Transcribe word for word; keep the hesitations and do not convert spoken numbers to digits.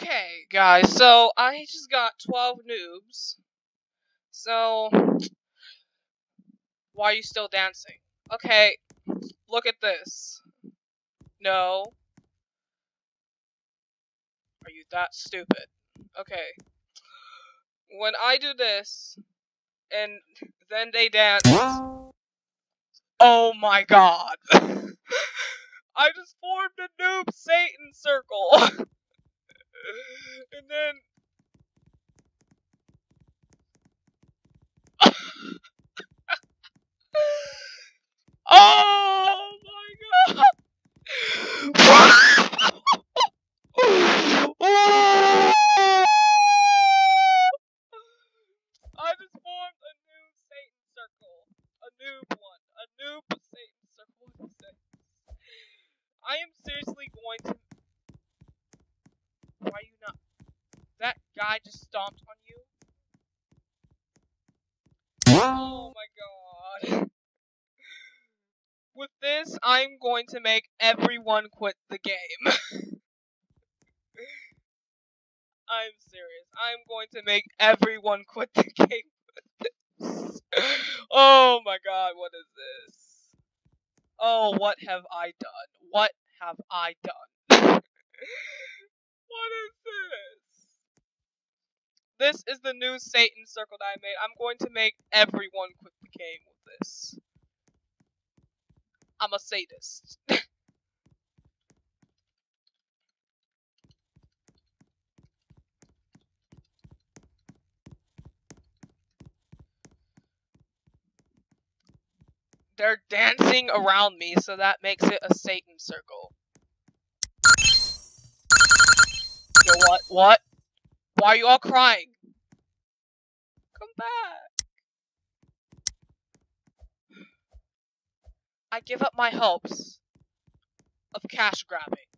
Okay, guys, so I just got twelve noobs. So, why are you still dancing? Okay, look at this. No. Are you that stupid? Okay. When I do this, and then they dance. Oh my god. I just formed a noob Satan circle. And then oh my god! I just formed a new Satan circle. A noob one. A noob Satan circle. What is this? I am seriously going to. Why are you not? That guy just stomped on you? Oh my god. With this, I'm going to make everyone quit the game. I'm serious. I'm going to make everyone quit the game with this. Oh my god, what is this? Oh, what have I done? What have I done? What is this? This is the new Satan circle that I made. I'm going to make everyone quit the game with this. I'm a sadist. They're dancing around me, so that makes it a Satan circle. Yo, what? What? Why are you all crying? Come back. I give up my hopes of cash grabbing.